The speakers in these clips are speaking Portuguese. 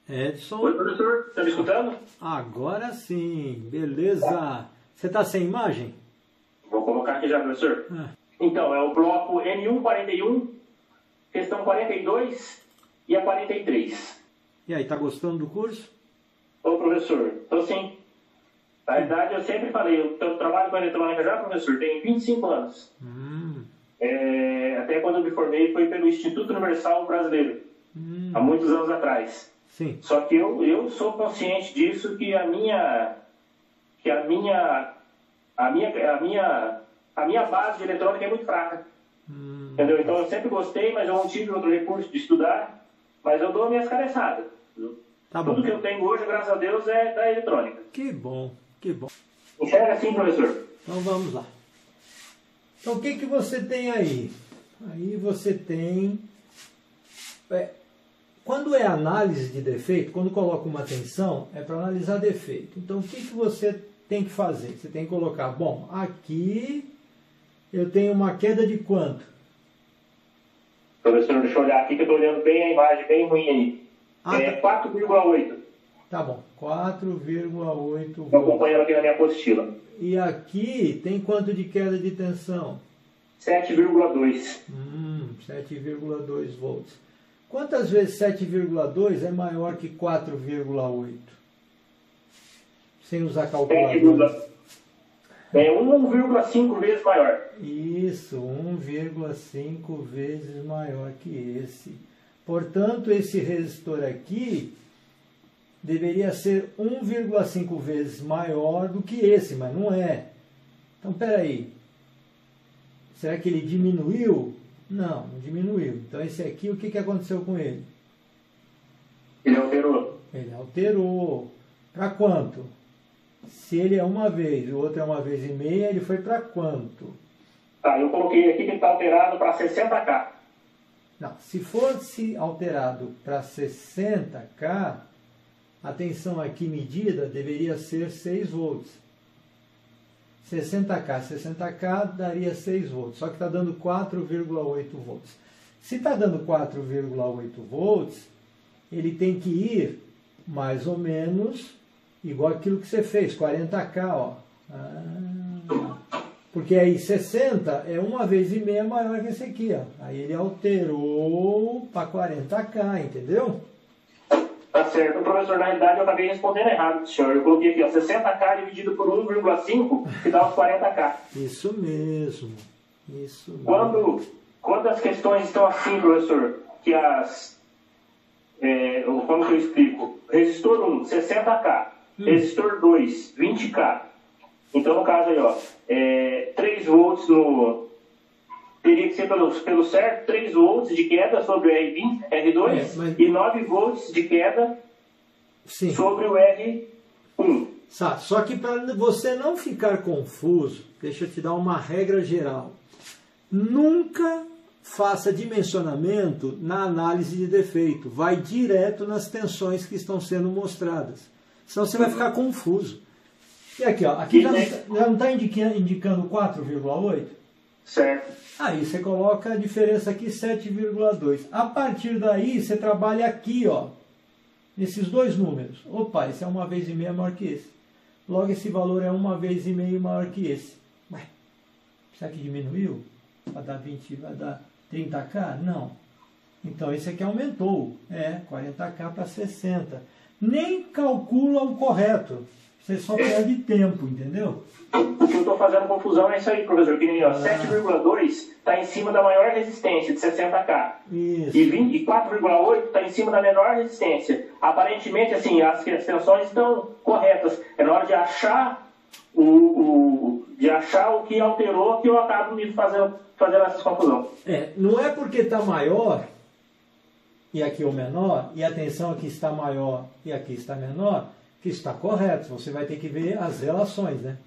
Edson. Oi, professor, está me escutando? Agora sim, beleza. Você está sem imagem? Vou colocar aqui já, professor. Então, é o bloco N141, questão 42 e a 43. E aí, tá gostando do curso? Ô, professor, estou sim. Na verdade, eu sempre falei, eu trabalho com eletrônica já, professor, tem 25 anos. Até quando eu me formei foi pelo Instituto Universal Brasileiro, há muitos anos atrás. Sim. Só que eu sou consciente disso, que a minha base de eletrônica é muito fraca. Entendeu? Então eu sempre gostei, mas eu não tive outro recurso de estudar, mas eu dou minhas cabeçadas. Tá bom. Tudo que eu tenho hoje, graças a Deus, é da eletrônica. Que bom, que bom. Enxerga assim, professor. Então vamos lá. Então o que você tem aí? Aí você tem... quando é análise de defeito, quando coloca uma tensão, é para analisar defeito. Então o que você tem que fazer? Você tem que colocar, bom, aqui eu tenho uma queda de quanto? Professor, deixa eu olhar aqui que eu estou olhando bem a imagem, bem ruim aí. 4,8. Tá bom, 4,8 Estou acompanhando aqui na minha apostila. E aqui tem quanto de queda de tensão? 7,2. 7,2 volts. Quantas vezes 7,2 é maior que 4,8? Sem usar calculadora. É 1,5 vezes maior. Isso, 1,5 vezes maior que esse. Portanto, esse resistor aqui deveria ser 1,5 vezes maior do que esse, mas não é. Então, espera aí. Será que ele diminuiu? Não, não diminuiu. Então, esse aqui, o que aconteceu com ele? Ele alterou. Ele alterou. Para quanto? Se ele é uma vez e o outro é uma vez e meia, ele foi para quanto? Tá, eu coloquei aqui que está alterado para 60K. Não, se fosse alterado para 60K, a tensão aqui medida deveria ser 6 volts. 60K daria 6 volts, só que está dando 4,8 volts. Se está dando 4,8 volts, ele tem que ir mais ou menos igual aquilo que você fez, 40K, ó. Porque aí 60 é uma vez e meia maior que esse aqui, ó. Aí ele alterou para 40K, entendeu? Tá certo, professor. Na realidade, eu acabei respondendo errado, senhor. Eu coloquei aqui, ó, 60K dividido por 1,5, que dá os 40K. Isso mesmo. Isso mesmo. Quando as questões estão assim, professor, que como que eu explico? Resistor 1, 60K. Resistor 2, 20K. Então, no caso aí, ó, 3 volts teria que ser pelo certo, 3 volts de queda sobre o R2 e 9 volts de queda sobre o R1. Só que para você não ficar confuso, deixa eu te dar uma regra geral. Nunca faça dimensionamento na análise de defeito. Vai direto nas tensões que estão sendo mostradas. Senão você vai ficar confuso. E aqui, ó, aqui já não está indicando 4,8? Certo. Aí você coloca a diferença aqui, 7,2. A partir daí, você trabalha aqui, ó, nesses dois números. Opa, esse é uma vez e meia maior que esse. Logo, esse valor é uma vez e meia maior que esse. Ué, será que diminuiu? Vai dar 20, vai dar 30K? Não. Então, esse aqui aumentou. 40K para 60. Nem calcula o correto. Você só perde tempo, entendeu? O que eu estou fazendo confusão é isso aí, professor. Que nem 7,2 está em cima da maior resistência, de 60K. Isso. E 4,8 está em cima da menor resistência. Aparentemente, assim, as tensões estão corretas. É na hora de achar o que alterou que eu acabo me fazendo essa confusão. Não é porque está maior e aqui o menor, e a tensão aqui está maior e aqui está menor, que está correto. Você vai ter que ver as relações, né?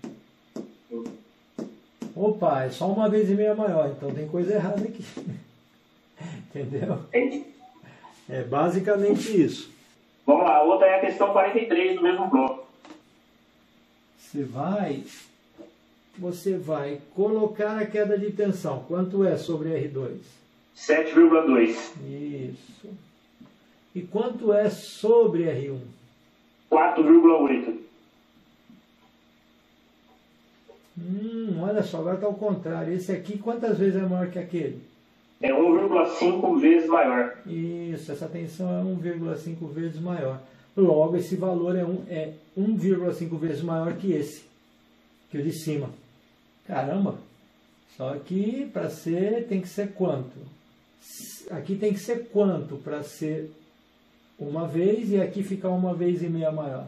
Opa, é só uma vez e meia maior, então tem coisa errada aqui. Entendeu? Entendi. É basicamente isso. Vamos lá, a outra é a questão 43 do mesmo bloco. Você vai colocar a queda de tensão. Quanto é sobre R2? 7,2. Isso. E quanto é sobre R1? 4,8. Olha só, agora está ao contrário. Esse aqui, quantas vezes é maior que aquele? É 1,5 vezes maior. Isso, essa tensão é 1,5 vezes maior. Logo, esse valor é 1,5 vezes maior que esse, que o de cima. Caramba! Só que para ser, tem que ser quanto? Aqui tem que ser quanto para ser uma vez e aqui ficar 1,5 maior?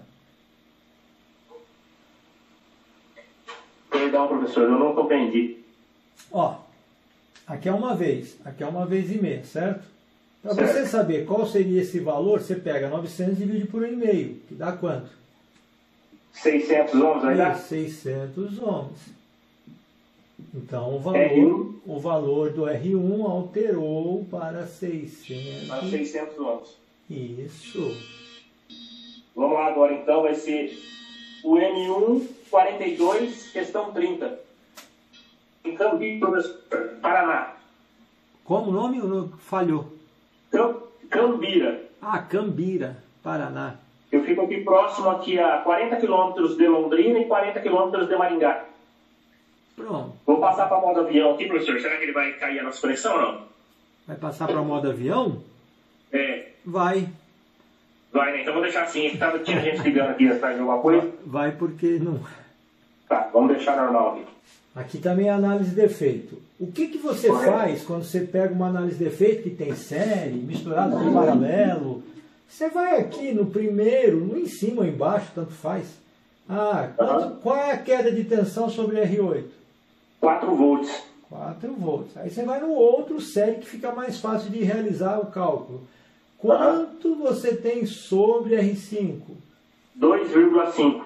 Perdão, professor, eu não compreendi. Ó, aqui é 1 vez, aqui é 1,5, certo? Para você saber qual seria esse valor, você pega 900 e divide por 1,5, que dá quanto? 600 ohms, vai dar? 600 ohms. Então, o valor do R1 alterou para 600. Para 600 ohms. Isso. Vamos lá agora, então, vai ser o M1 42, questão 30. Em Cambira, professor, Paraná. Como o nome? Falhou. Cambira. Ah, Cambira, Paraná. Eu fico aqui próximo aqui a 40 quilômetros de Londrina e 40 quilômetros de Maringá. Pronto. Vou passar para modo avião aqui, professor. Será que ele vai cair a nossa conexão ou não? Vai passar para modo avião? É. Vai. Vai, né? Então vou deixar assim. Tinha gente ligando aqui atrás de alguma coisa. Vai porque não... Tá, vamos deixar normal aqui. Aqui também é análise de defeito. O que você faz quando você pega uma análise de defeito que tem série, misturado com paralelo? Você vai aqui no primeiro, no em cima ou embaixo, tanto faz. Qual é a queda de tensão sobre R8? 4 volts. 4 volts. Aí você vai no outro série que fica mais fácil de realizar o cálculo. Quanto você tem sobre R5? 2,5.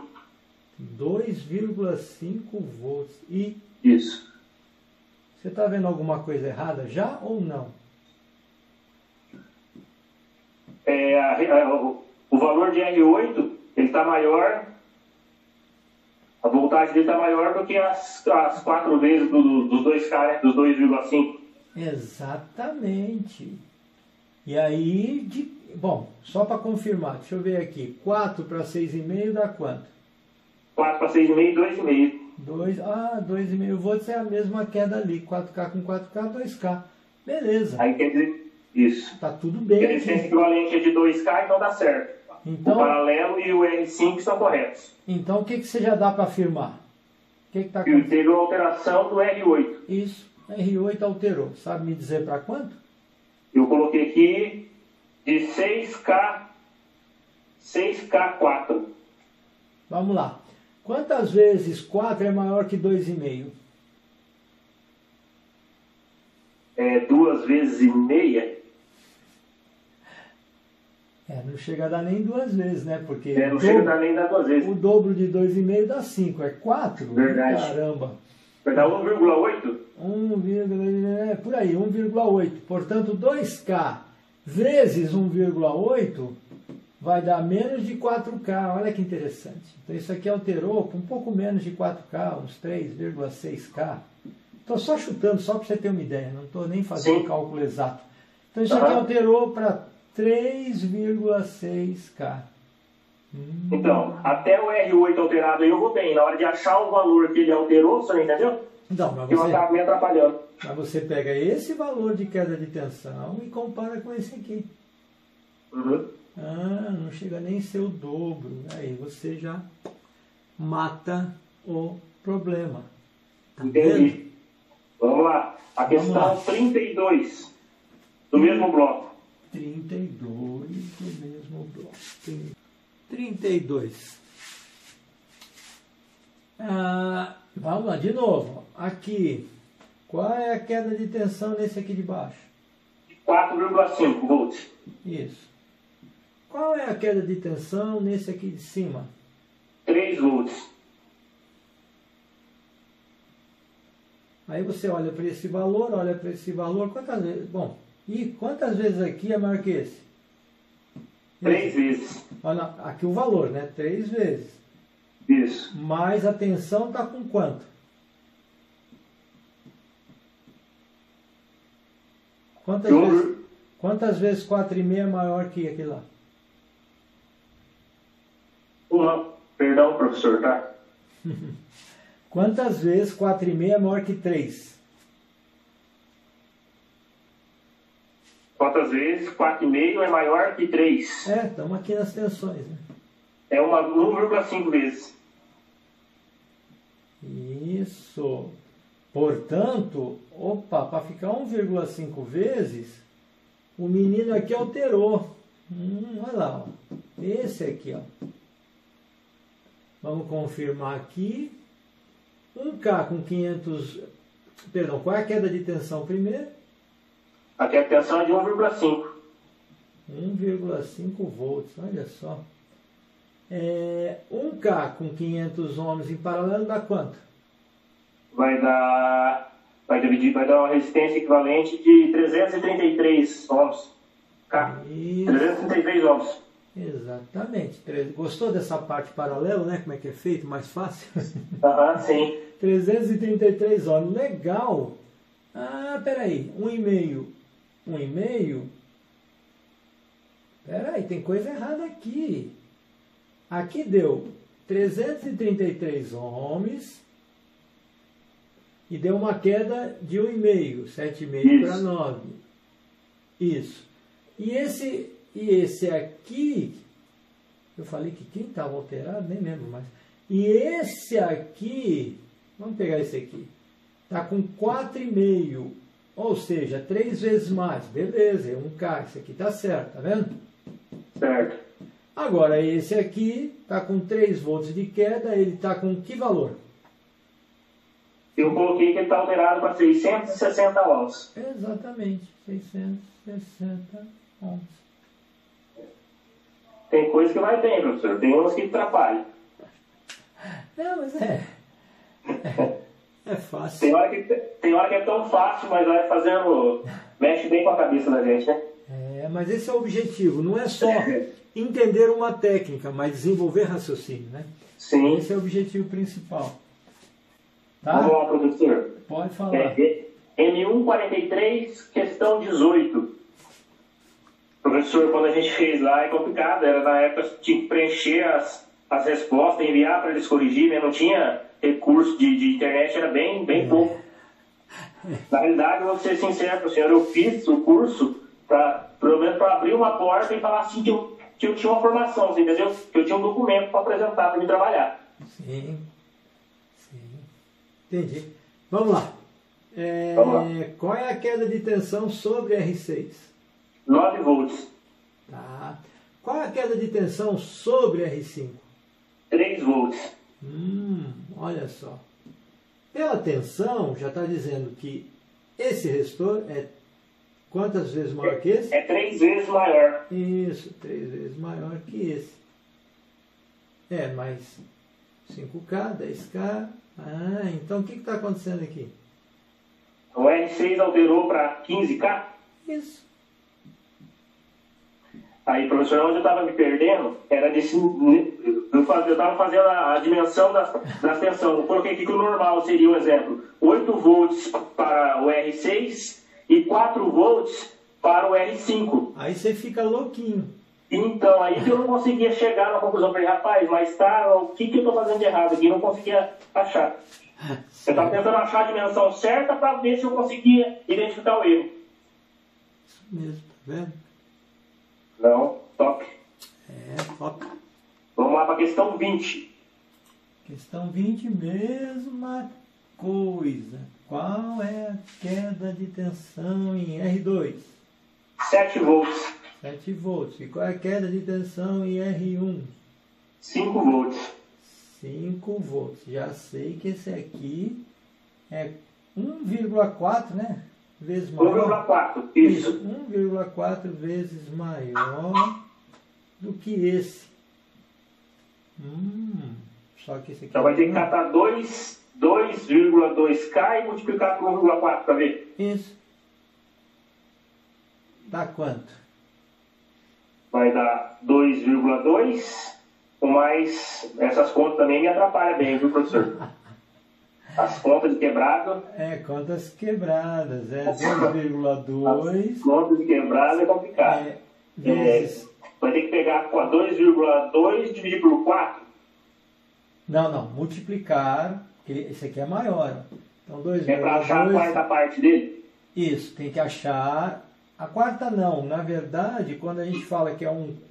2,5 volts. E isso. Você está vendo alguma coisa errada já ou não? O valor de R8 ele está maior, a voltagem dele está maior do que as 4 vezes dos 2K, né? Dos 2,5. Exatamente. E aí, bom, só para confirmar, deixa eu ver aqui. 4 para 6,5 dá quanto? 4 para 6,5, 2,5. 2,5 volts é a mesma queda ali. 4K com 4K, 2K. Beleza. Aí quer dizer, isso. Tá tudo bem. A resistência equivalente é de 2K, então dá certo. Então, o paralelo e o R5 são corretos. Então, o que você já dá para afirmar? Que tá teve uma alteração do R8. Isso. R8 alterou. Sabe me dizer para quanto? Eu coloquei aqui de 6K4. Vamos lá. Quantas vezes 4 é maior que 2,5? 2 vezes e meia. Não chega a dar nem 2 vezes, né? Porque não chega a dar nem 2 vezes. O dobro de 2,5 dá 5. É 4? Verdade. Caramba. Vai dar 1,8? Por aí, 1,8. Portanto, 2K vezes 1,8 vai dar menos de 4K. Olha que interessante. Então, isso aqui alterou para um pouco menos de 4K, uns 3,6K. Estou só chutando, só para você ter uma ideia. Não estou nem fazendo o cálculo exato. Então, isso aqui alterou para 3,6K. Então, até o R8 alterado aí eu vou bem. Na hora de achar o valor que ele alterou, você entendeu? Não, mas eu estava me atrapalhando. Mas você pega esse valor de queda de tensão e compara com esse aqui. Uhum. Não chega nem a ser o dobro. Aí você já mata o problema. Tá Entendi. vendo? Vamos lá. A questão 32 do mesmo bloco. 32 do mesmo bloco. 32. Vamos lá, de novo. Aqui. Qual é a queda de tensão nesse aqui de baixo? 4,5 volts. Isso. Qual é a queda de tensão nesse aqui de cima? 3 volts. Aí você olha para esse valor, olha para esse valor. Quantas vezes? Bom, e quantas vezes aqui é maior que esse? 3 vezes. Olha, aqui o valor, né? 3 vezes. Isso. Mas a tensão está com quanto? Quantas vezes 4,5 é maior que aquele lá? Uma. Perdão, professor, tá? Quantas vezes 4,5 é maior que 3? Quantas vezes 4,5 é maior que 3? Estamos aqui nas tensões, né? É uma 1,5 vezes. Isso. Portanto, para ficar 1,5 vezes, o menino aqui alterou. Olha lá, ó. Esse aqui, ó. Vamos confirmar aqui. 1K com 500... Perdão, qual é a queda de tensão primeiro? Aqui a tensão é de 1,5. 1,5 volts, olha só. 1K com 500 ohms em paralelo dá quanto? Vai dar uma resistência equivalente de 333 ohms. K. 333 ohms. Exatamente. Gostou dessa parte paralela, né? Como é que é feito? Mais fácil? Sim. 333 ohms. Legal. Peraí. 1,5. Peraí, tem coisa errada aqui. Aqui deu 333 ohms e deu uma queda de 1,5, 7,5 para 9. Isso. E esse aqui, eu falei que quem estava alterado, nem lembro mais. E esse aqui, vamos pegar esse aqui, está com 4,5, ou seja, 3 vezes mais. Beleza, é 1K, esse aqui está certo, tá vendo? Certo. Agora, esse aqui está com 3 volts de queda, ele está com que valor? Eu coloquei que ele está alterado para 660 ohms. Exatamente, 660 ohms. Tem coisa que vai bem, professor. Tem umas que atrapalham. Não, mas é fácil. Tem hora que é tão fácil, mas vai fazendo... Mexe bem com a cabeça da gente, né? Mas esse é o objetivo. Não é só entender uma técnica, mas desenvolver raciocínio, né? Sim. Esse é o objetivo principal. Tá? Vamos lá, professor. Pode falar. M143, questão 18. Professor, quando a gente fez lá é complicado. Era na época tinha que preencher as respostas, enviar para eles corrigirem, né? Não tinha recurso de internet, era bem pouco. Na realidade, vou ser sincero para o senhor, eu fiz o curso pelo menos para abrir uma porta e falar assim que eu tinha uma formação, você entendeu? Que eu tinha um documento para apresentar para me trabalhar. Sim. Entendi. Vamos lá. Vamos lá. Qual é a queda de tensão sobre R6? 9 volts. Tá. Qual é a queda de tensão sobre R5? 3 volts. Olha só. Pela tensão, já está dizendo que esse resistor é quantas vezes maior que esse? É 3 vezes maior. Isso, 3 vezes maior que esse. Mais 5K, 10K. Então o que está acontecendo aqui? O R6 alterou para 15K? Isso. Aí, professor, onde eu estava me perdendo, era desse... Eu estava fazendo a dimensão das tensões. Eu coloquei aqui que o normal seria, um exemplo, 8 volts para o R6 e 4 volts para o R5. Aí você fica louquinho. Então, aí que eu não conseguia chegar na conclusão. Falei, rapaz, mas o que eu estou fazendo de errado aqui? Não conseguia achar. Eu estava tentando achar a dimensão certa para ver se eu conseguia identificar o erro. Isso mesmo, tá vendo? Não, top. Top. Vamos lá para a questão 20. Questão 20, mesma coisa. Qual é a queda de tensão em R2? 7 volts. 7 volts. E qual é a queda de tensão em R1? 5 volts. 5 volts. Já sei que esse aqui é 1,4, né? Vezes maior. 1,4, isso. 1,4 vezes maior do que esse. Só que esse aqui... Então vai ter que catar 2,2K e multiplicar por 1,4 para ver. Isso. Dá quanto? Vai dar 2,2, mais essas contas também me atrapalham bem, viu, professor? As contas de quebrado. Contas quebradas. 2,2. Contas de quebrado é complicado. Vezes... vai ter que pegar 2,2 dividir por 4. Não. Multiplicar. Esse aqui é maior. Então 2,2. É para achar a quarta parte dele? Isso, tem que achar. A quarta não. Na verdade, quando a gente fala que é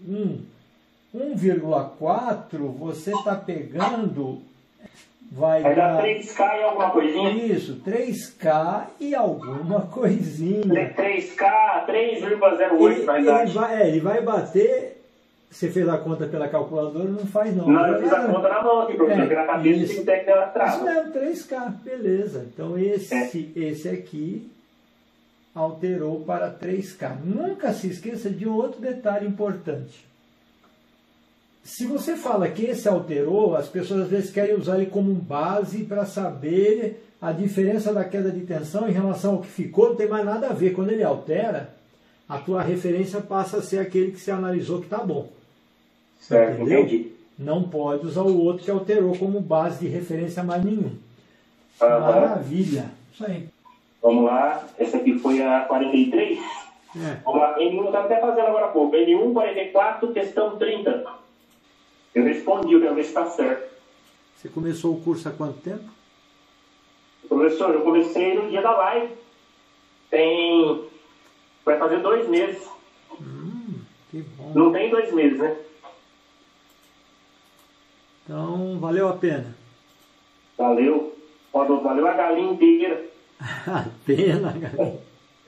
1,4, você está pegando... Vai dar 3K e alguma coisinha? Isso, 3K e alguma coisinha. 3K, 3,08 vai dar. Ele vai bater. Você fez a conta pela calculadora? Não faz não. Não, eu fiz a conta na mão aqui, professor, porque na cabeça tem que ter que dar atrás. Isso mesmo, 3K, beleza. Então esse aqui alterou para 3K. Nunca se esqueça de outro detalhe importante. Se você fala que esse alterou, as pessoas às vezes querem usar ele como base para saber a diferença da queda de tensão em relação ao que ficou, não tem mais nada a ver. Quando ele altera, a tua referência passa a ser aquele que você analisou que está bom. Certo, entendeu? Entendi. Não pode usar o outro que alterou como base de referência mais nenhum. Maravilha. Isso aí. Vamos lá. Essa aqui foi a 43. Vamos lá. N1 eu estava até fazendo agora há pouco. N1, 44, questão 30. Eu respondi, eu quero ver se está certo. Você começou o curso há quanto tempo? Professor, eu comecei no dia da live. Vai fazer 2 meses. Que bom. Não tem 2 meses, né? Então, valeu a pena. Valeu. Valeu a galinha inteira. A pena, galinha.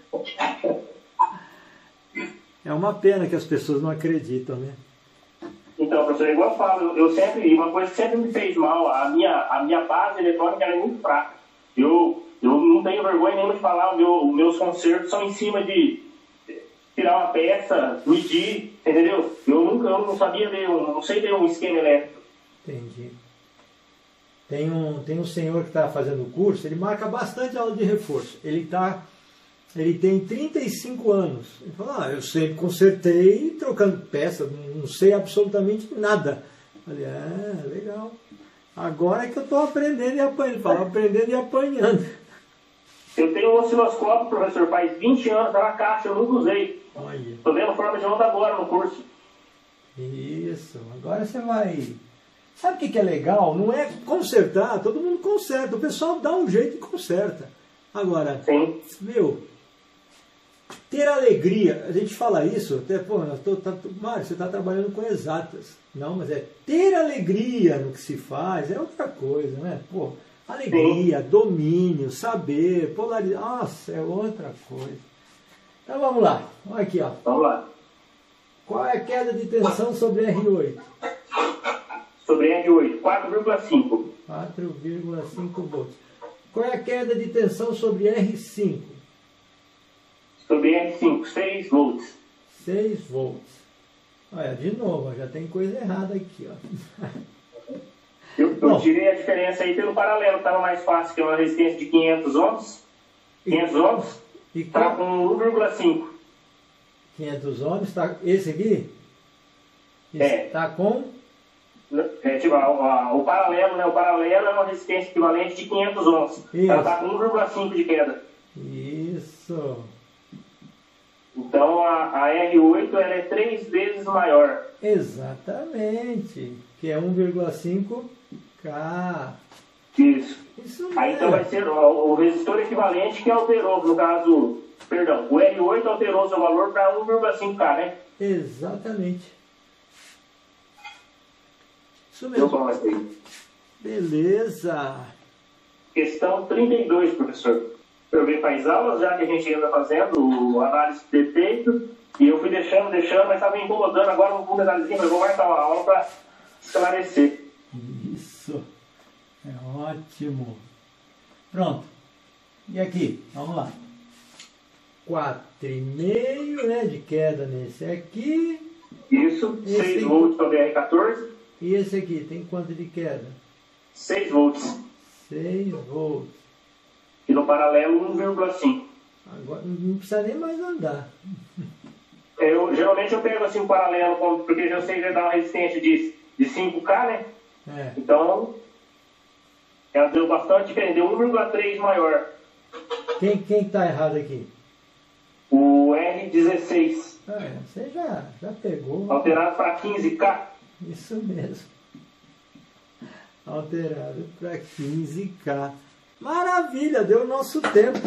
É uma pena que as pessoas não acreditam, né? Então, professor, igual eu falo, uma coisa que sempre me fez mal, a minha base eletrônica é muito fraca. Eu não tenho vergonha nenhuma de falar, os meus concertos são em cima de tirar uma peça, medir, entendeu? Eu não sabia não sei ler um esquema elétrico. Entendi. Tem um senhor que está fazendo o curso, ele marca bastante aula de reforço. Ele tem 35 anos. Ele fala, eu sempre consertei trocando peça, não sei absolutamente nada. Eu falei, legal. Agora é que eu estou aprendendo e apanhando. Ele fala, aprendendo e apanhando. Eu tenho um osciloscópio, professor, faz 20 anos, está na caixa, eu nunca usei. Estou vendo forma de onda agora no curso. Isso, agora você vai... Sabe o que é legal? Não é consertar, todo mundo conserta. O pessoal dá um jeito e conserta. Agora, sim, ter alegria, a gente fala isso, até, Mário, você está trabalhando com exatas. Não, mas ter alegria no que se faz é outra coisa, né? Alegria, domínio, saber, polaridade, nossa, é outra coisa. Então vamos lá, olha aqui, ó. Vamos lá. Qual é a queda de tensão sobre R8? Sobre R8, 4,5. 4,5 volts. Qual é a queda de tensão sobre R5? Sobre R5, 6 volts. 6 volts. Olha, de novo, já tem coisa errada aqui, ó. Eu tirei a diferença aí pelo paralelo, estava mais fácil, que é uma resistência de 500 ohms. 500 ohms, está com 1,5. 500 ohms, tá, esse aqui? Está com? O paralelo, né? O paralelo é uma resistência equivalente de 500 ohms. Isso. Ela está com 1,5 de queda. Isso. Então a R8 ela é 3 vezes maior. Exatamente. Que é 1,5K. Isso aí então vai ser o resistor equivalente que alterou, no caso, perdão, o R8 alterou seu valor para 1,5K, né? Exatamente. Isso mesmo. Beleza. Questão 32, professor. Eu venho para as aulas, já que a gente anda fazendo análise de defeito, e eu fui deixando, mas estava me incomodando, agora não vou detalhezinho, mas vou marcar uma aula para esclarecer. Isso. É ótimo. Pronto. E aqui, vamos lá. 4,5, né, de queda nesse aqui. Isso, 6 volts para o BR14. E esse aqui, tem quanto de queda? 6 volts. 6 volts. E no paralelo 1,5. Agora não precisa nem mais andar. Geralmente eu pego assim o paralelo, porque eu sei que dá uma resistência de 5K, né? Então, Ela deu bastante diferente, deu 1,3 maior. Quem está errado aqui? O R16. Você já pegou. Alterado para 15K. Isso mesmo. Alterado para 15K. Maravilha, deu o nosso tempo.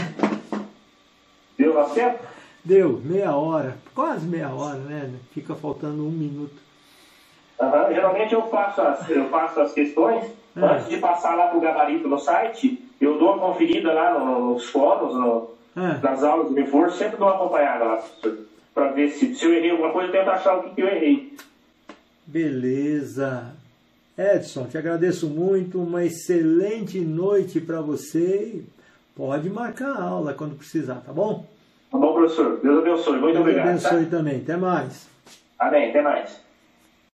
Deu nosso tempo? Deu, meia hora. Quase meia hora, né? Fica faltando 1 minuto. Geralmente eu faço as questões. Antes de passar lá para o gabarito no site, eu dou uma conferida lá nos fóruns, nas aulas de reforço, sempre dou uma acompanhada lá, para ver se eu errei alguma coisa, eu tento achar o que eu errei. Beleza. Edson, te agradeço muito, uma excelente noite para você. Pode marcar a aula quando precisar, tá bom? Tá bom, professor. Deus abençoe. Muito obrigado. Deus abençoe também. Até mais. Amém. Até mais.